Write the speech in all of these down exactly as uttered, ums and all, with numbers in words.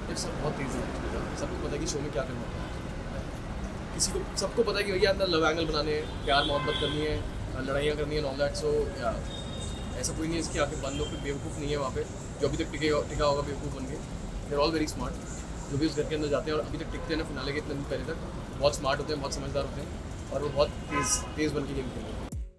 ये सब बहुत तेज़ है, सबको पता है कि शो में क्या करना होता है। किसी को सबको पता है कि भैया अंदर लव एंगल बनाने हैं, प्यार मोहब्बत करनी है, लड़ाइयाँ करनी है, ऑल दैट। सो या ऐसा कोई नहीं है इसकी आंखें बंद हो, कोई बेवकूफ़ नहीं है वहाँ पे जो अभी तक टिके टिका होगा बेवकूफ़ बन के। They are all very smart, जो भी उस घर के अंदर जाते हैं और अभी तक टिकते हैं ना फिनाले के इतने दिन पहले तक, बहुत स्मार्ट होते हैं, बहुत समझदार होते हैं और वो बहुत तेज़ तेज़ बन के गेम खेलते हैं।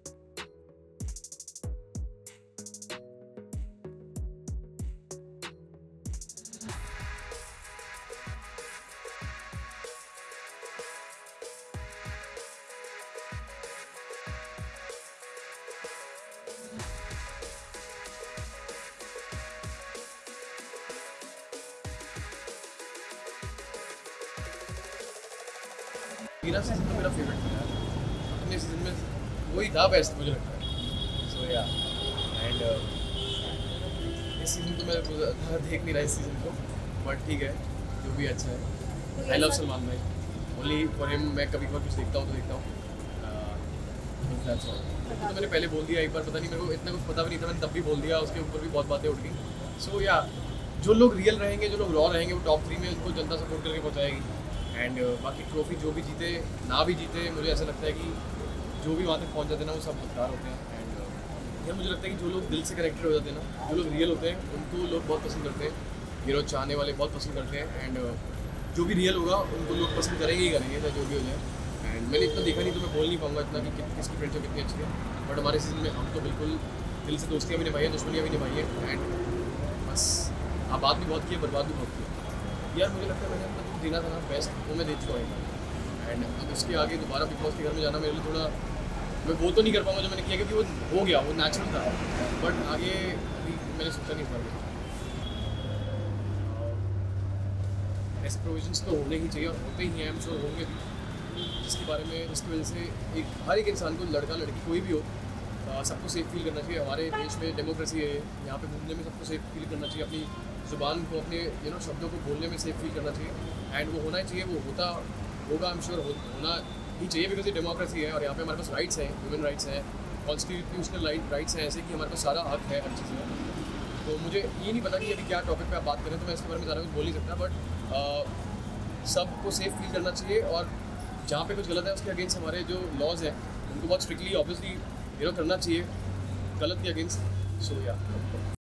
मेरा सीज़न तो मेरा फेवरेट था यार, अपने सीज़न में वही था बेस्ट मुझे लगता है। सो या एंड इस सीज़न तो मैं देख नहीं रहा इस सीज़न को, बट ठीक है जो भी अच्छा है। आई लव सलमान भाई, ओनली फॉर हिम मैं कभी कभार कुछ देखता हूँ तो देखता हूँ। तो मैंने पहले बोल दिया एक बार, पता नहीं मेरे को इतना कुछ पता भी नहीं था, मैंने तब भी बोल दिया, उसके ऊपर भी बहुत बातें उठ गई। सो या जो लोग रियल रहेंगे, जो लोग रॉ रहेंगे, वो टॉप थ्री में उनको जनता सपोर्ट करके पहुँचाएगी। एंड uh, बाकी ट्रॉफी जो भी जीते ना भी जीते, मुझे ऐसा लगता है कि जो भी वहाँ तक पहुँच जाते हैं ना वो सब हकदार होते हैं। एंड uh, यार मुझे लगता है कि जो लोग दिल से कनेक्टेड हो जाते हैं ना, जो लोग रियल होते हैं, उनको लोग बहुत पसंद करते हैं, हीरो चाहने वाले बहुत पसंद करते हैं। एंड uh, जो भी रियल होगा उनको लोग पसंद करेंगे ही करेंगे, चाहे जो भी हो जाए। एंड मैंने इतना देखा नहीं तो मैं बोल नहीं पाऊँगा इतना कि किसकी फ्रेंडशिप कितनी अच्छी है, बट हमारे सीजन में हम तो बिल्कुल दिल से दोस्तियाँ भी निभाई हैं, दुश्मनियाँ भी निभाई हैं। एंड बस आबाद भी बहुत किया, बर्बाद भी बहुत किया। यार मुझे लगता है मैंने अपना जो देना था ना बेस्ट, वो मैं दे चुका हूँ। एंड अब उसके आगे दोबारा बिग बॉस के घर में जाना मेरे लिए थोड़ा, मैं वो तो नहीं कर पाऊँगा जो मैंने किया, क्योंकि वो हो गया, वो नेचुरल था। बट आगे अभी मैंने सोचा नहीं इस बार। ऐसे प्रोविजंस तो होने ही चाहिए और होते ही हैं, हम श्योर होंगे भी, जिसके बारे में जिसकी वजह से एक हर एक इंसान को, लड़का लड़की कोई भी हो, सबको सेफ फील करना चाहिए। हमारे देश में डेमोक्रेसी है, यहाँ पे घूमने में सबको सेफ फील करना चाहिए, अपनी ज़ुबान को, अपने यू नो शब्दों को बोलने में सेफ फील करना चाहिए। एंड वो होना ही चाहिए, वो होता होगा, आई एम श्योर हो, होना ही चाहिए, बिकॉज ये डेमोक्रेसी है और यहाँ पे हमारे पास राइट्स हैं, ह्यूमन राइट्स हैं, कॉन्स्टिट्यूशनल राइट्स हैं ऐसे कि हमारे पास सारा हक है हर चीज़ में। तो मुझे ये नहीं पता कि अभी क्या टॉपिक पे आप बात करें, तो मैं इसके बारे में ज़्यादा कुछ बोल नहीं सकता, बट सबको सेफ फील करना चाहिए और जहाँ पे कुछ गलत है उसके अगेंस्ट हमारे जो लॉज हैं उनको बहुत स्ट्रिक्टली ऑब्वियसली यू नो करना चाहिए, गलत के अगेंस्ट। सो या